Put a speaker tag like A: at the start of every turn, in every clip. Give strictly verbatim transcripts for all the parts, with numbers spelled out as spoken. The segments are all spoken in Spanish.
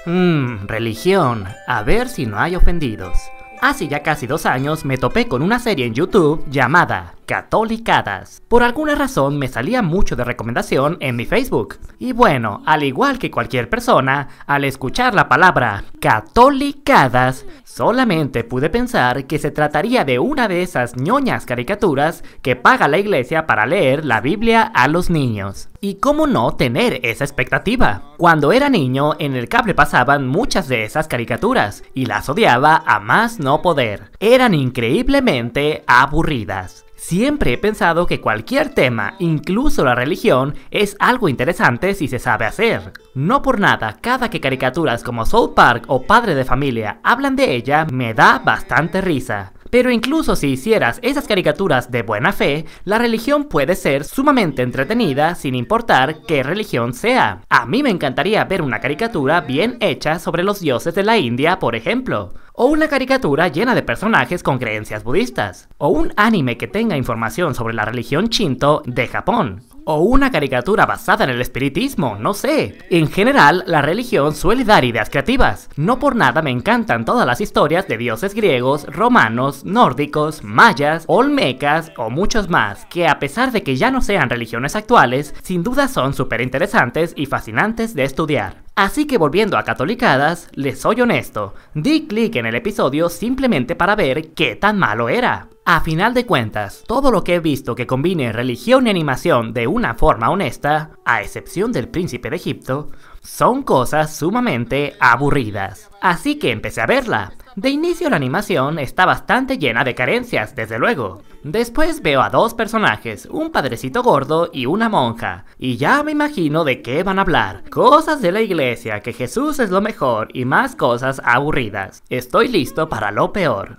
A: Mmm, religión, a ver si no hay ofendidos. Hace ya casi dos años me topé con una serie en YouTube llamada Catolicadas. Por alguna razón me salía mucho de recomendación en mi Facebook. Y bueno, al igual que cualquier persona, al escuchar la palabra Catolicadas, solamente pude pensar que se trataría de una de esas ñoñas caricaturas que paga la iglesia para leer la Biblia a los niños. Y cómo no tener esa expectativa. Cuando era niño, en el cable pasaban muchas de esas caricaturas y las odiaba a más no poder. Eran increíblemente aburridas. Siempre he pensado que cualquier tema, incluso la religión, es algo interesante si se sabe hacer. No por nada, cada que caricaturas como South Park o Padre de Familia hablan de ella, me da bastante risa. Pero incluso si hicieras esas caricaturas de buena fe, la religión puede ser sumamente entretenida sin importar qué religión sea. A mí me encantaría ver una caricatura bien hecha sobre los dioses de la India, por ejemplo. O una caricatura llena de personajes con creencias budistas. O un anime que tenga información sobre la religión Shinto de Japón. O una caricatura basada en el espiritismo, no sé. En general, la religión suele dar ideas creativas. No por nada me encantan todas las historias de dioses griegos, romanos, nórdicos, mayas, olmecas o muchos más, que a pesar de que ya no sean religiones actuales, sin duda son súper interesantes y fascinantes de estudiar. Así que volviendo a Catolicadas, les soy honesto, di clic en el episodio simplemente para ver qué tan malo era. A final de cuentas, todo lo que he visto que combine religión y animación de una forma honesta, a excepción del Príncipe de Egipto, son cosas sumamente aburridas. Así que empecé a verla. De inicio la animación está bastante llena de carencias, desde luego. Después veo a dos personajes, un padrecito gordo y una monja, y ya me imagino de qué van a hablar. Cosas de la iglesia, que Jesús es lo mejor y más cosas aburridas. Estoy listo para lo peor.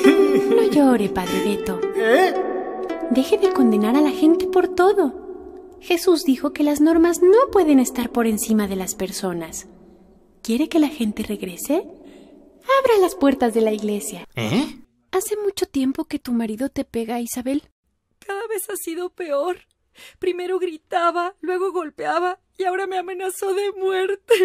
B: No llore, Padre Beto.
C: ¿Eh?
B: Deje de condenar a la gente por todo. Jesús dijo que las normas no pueden estar por encima de las personas. ¿Quiere que la gente regrese? Abra las puertas de la iglesia.
A: ¿Eh?
B: ¿Hace mucho tiempo que tu marido te pega, Isabel?
D: Cada vez ha sido peor. Primero gritaba, luego golpeaba y ahora me amenazó de muerte.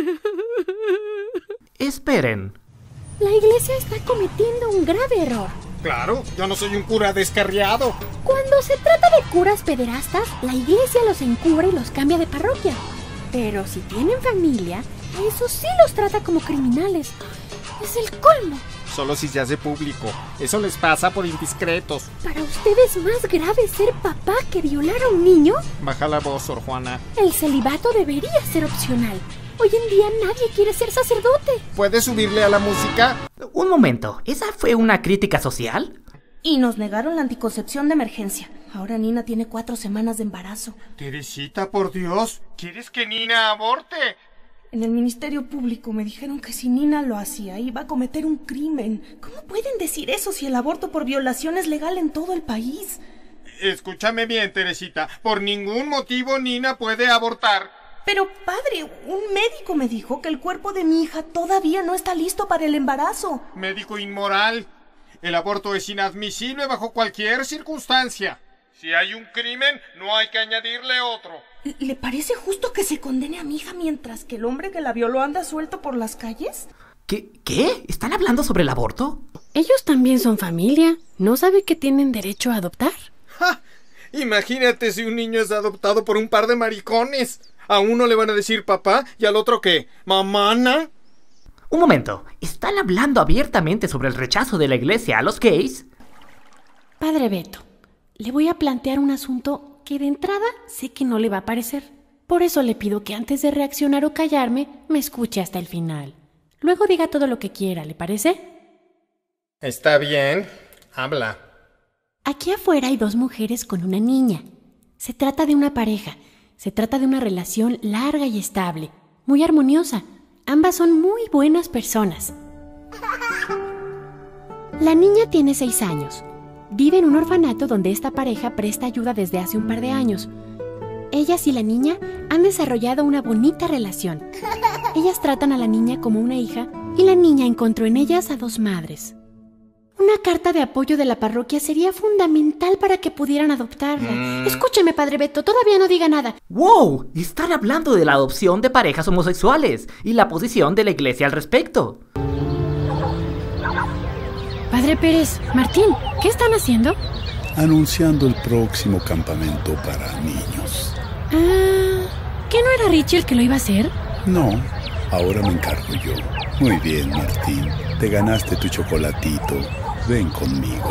A: Esperen.
B: La iglesia está cometiendo un grave error.
C: Claro, yo no soy un cura descarriado.
B: Cuando se trata de curas pederastas, la iglesia los encubre y los cambia de parroquia. Pero si tienen familia, a esos sí los trata como criminales. Es el colmo.
C: Solo si se hace público. Eso les pasa por indiscretos.
B: ¿Para usted es más grave ser papá que violar a un niño?
C: Baja la voz, Sor Juana.
B: El celibato debería ser opcional. Hoy en día nadie quiere ser sacerdote.
C: ¿Puedes subirle a la música?
A: Un momento, ¿esa fue una crítica social?
D: Y nos negaron la anticoncepción de emergencia. Ahora Nina tiene cuatro semanas de embarazo.
C: Teresita, por Dios. ¿Quieres que Nina aborte?
D: En el Ministerio Público me dijeron que si Nina lo hacía iba a cometer un crimen. ¿Cómo pueden decir eso si el aborto por violación es legal en todo el país?
C: Escúchame bien, Teresita. Por ningún motivo Nina puede abortar.
D: Pero, padre, un médico me dijo que el cuerpo de mi hija todavía no está listo para el embarazo.
C: Médico inmoral. El aborto es inadmisible bajo cualquier circunstancia. Si hay un crimen, no hay que añadirle otro.
D: ¿Le parece justo que se condene a mi hija mientras que el hombre que la violó anda suelto por las calles?
A: ¿Qué? ¿Qué? ¿Están hablando sobre el aborto?
B: Ellos también son familia. ¿No sabe que tienen derecho a adoptar?
C: ¡Ja! Imagínate si un niño es adoptado por un par de maricones. A uno le van a decir papá y al otro ¿qué? ¿Mamana?
A: Un momento, ¿están hablando abiertamente sobre el rechazo de la iglesia a los gays?
B: Padre Beto, le voy a plantear un asunto que de entrada sé que no le va a parecer. Por eso le pido que antes de reaccionar o callarme, me escuche hasta el final. Luego diga todo lo que quiera, ¿le parece?
C: Está bien, habla.
B: Aquí afuera hay dos mujeres con una niña. Se trata de una pareja. Se trata de una relación larga y estable, muy armoniosa. Ambas son muy buenas personas. La niña tiene seis años. Vive en un orfanato donde esta pareja presta ayuda desde hace un par de años. Ellas y la niña han desarrollado una bonita relación. Ellas tratan a la niña como una hija y la niña encontró en ellas a dos madres. Una carta de apoyo de la parroquia sería fundamental para que pudieran adoptarla. Mm. Escúcheme, Padre Beto, todavía no diga nada.
A: ¡Wow! Están hablando de la adopción de parejas homosexuales y la posición de la iglesia al respecto.
B: Padre Pérez, Martín, ¿qué están haciendo?
E: Anunciando el próximo campamento para niños.
B: Ah, ¿qué no era Richie el que lo iba a hacer?
E: No, ahora me encargo yo. Muy bien, Martín, te ganaste tu chocolatito. Ven conmigo.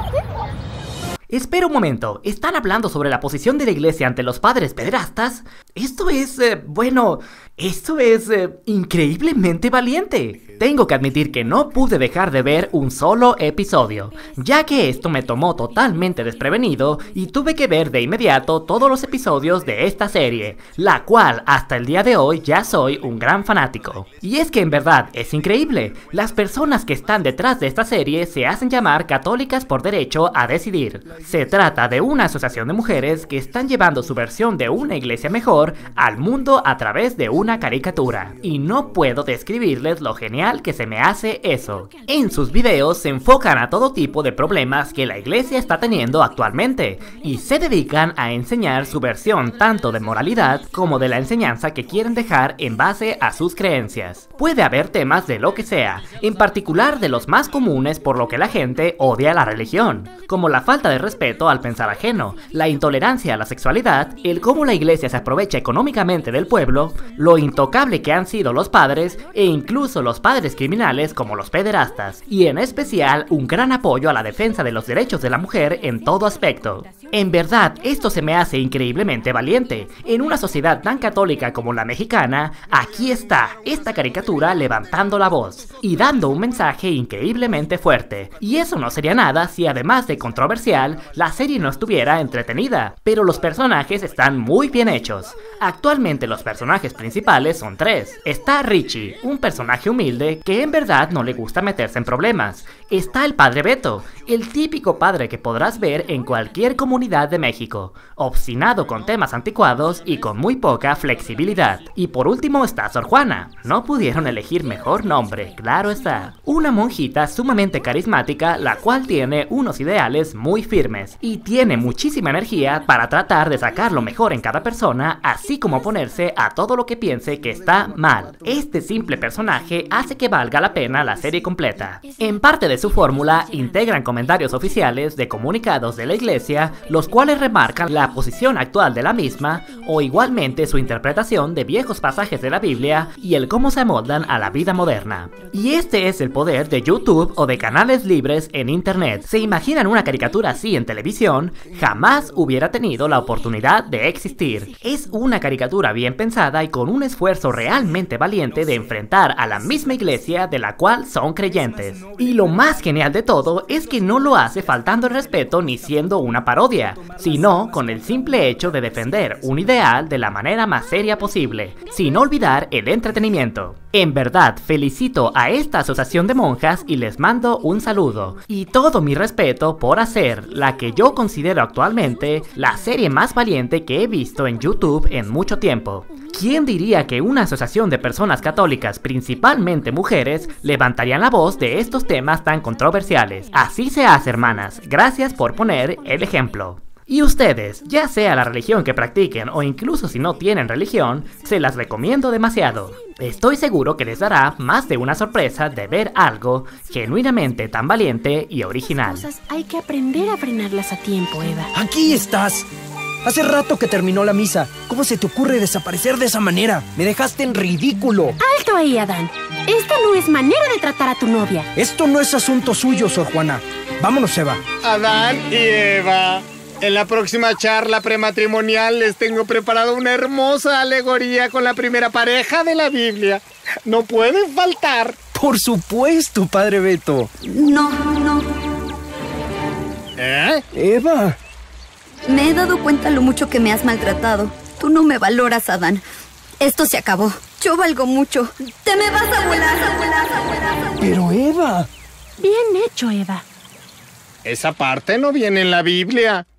A: Espera un momento, ¿están hablando sobre la posición de la iglesia ante los padres pederastas? Esto es, eh, bueno, esto es eh, increíblemente valiente. Tengo que admitir que no pude dejar de ver un solo episodio, ya que esto me tomó totalmente desprevenido y tuve que ver de inmediato todos los episodios de esta serie, la cual hasta el día de hoy ya soy un gran fanático. Y es que en verdad es increíble, las personas que están detrás de esta serie se hacen llamar Católicas por Derecho a Decidir. Se trata de una asociación de mujeres que están llevando su versión de una iglesia mejor al mundo a través de una caricatura. Y no puedo describirles lo genial que se me hace eso. En sus videos se enfocan a todo tipo de problemas que la iglesia está teniendo actualmente y se dedican a enseñar su versión tanto de moralidad como de la enseñanza que quieren dejar en base a sus creencias. Puede haber temas de lo que sea, en particular de los más comunes por lo que la gente odia la religión, como la falta de respeto al pensar ajeno, la intolerancia a la sexualidad, el cómo la iglesia se aprovecha económicamente del pueblo, lo intocable que han sido los padres e incluso los padres criminales como los pederastas, y en especial un gran apoyo a la defensa de los derechos de la mujer en todo aspecto. En verdad, esto se me hace increíblemente valiente. En una sociedad tan católica como la mexicana, aquí está esta caricatura levantando la voz y dando un mensaje increíblemente fuerte. Y eso no sería nada si además de controversial, la serie no estuviera entretenida, pero los personajes están muy bien hechos. Actualmente los personajes principales son tres. Está Richie, un personaje humilde que en verdad no le gusta meterse en problemas. Está el Padre Beto, el típico padre que podrás ver en cualquier comunidad de México, obstinado con temas anticuados y con muy poca flexibilidad. Y por último está Sor Juana, no pudieron elegir mejor nombre, claro está. Una monjita sumamente carismática, la cual tiene unos ideales muy firmes y tiene muchísima energía para tratar de sacar lo mejor en cada persona, así como oponerse a todo lo que piense que está mal. Este simple personaje hace que valga la pena la serie completa. En parte de su fórmula, integran comentarios oficiales de comunicados de la iglesia, los cuales remarcan la posición actual de la misma, o igualmente su interpretación de viejos pasajes de la Biblia y el cómo se amoldan a la vida moderna. Y este es el poder de YouTube o de canales libres en internet. ¿Se imaginan una caricatura así en televisión? Jamás hubiera tenido la oportunidad de existir. Es una caricatura bien pensada y con un esfuerzo realmente valiente de enfrentar a la misma iglesia de la cual son creyentes. Y lo más genial de todo es que no lo hace faltando el respeto ni siendo una parodia, sino con el simple hecho de defender un ideal de la manera más seria posible, sin olvidar el entretenimiento. En verdad, felicito a esta asociación de monjas y les mando un saludo, y todo mi respeto por hacer la que yo considero actualmente la serie más valiente que he visto en YouTube en mucho tiempo. ¿Quién diría que una asociación de personas católicas, principalmente mujeres, levantarían la voz de estos temas tan controversiales? Así se hace, hermanas. Gracias por poner el ejemplo. Y ustedes, ya sea la religión que practiquen o incluso si no tienen religión, se las recomiendo demasiado. Estoy seguro que les dará más de una sorpresa de ver algo genuinamente tan valiente y original.
B: Las cosas hay que aprender a frenarlas a tiempo, Eva.
F: ¡Aquí estás! Hace rato que terminó la misa. ¿Cómo se te ocurre desaparecer de esa manera? Me dejaste en ridículo.
B: ¡Alto ahí, Adán! Esta no es manera de tratar a tu novia.
F: Esto no es asunto suyo, Sor Juana. Vámonos, Eva.
C: Adán y Eva, en la próxima charla prematrimonial les tengo preparado una hermosa alegoría con la primera pareja de la Biblia. No pueden faltar.
F: Por supuesto, Padre Beto.
G: No, no.
C: ¿Eh?
F: Eva.
G: Me he dado cuenta lo mucho que me has maltratado. Tú no me valoras, Adán. Esto se acabó. Yo valgo mucho. Te me vas a volar, a volar, a volar, a volar.
F: Pero Eva.
B: Bien hecho, Eva.
C: Esa parte no viene en la Biblia.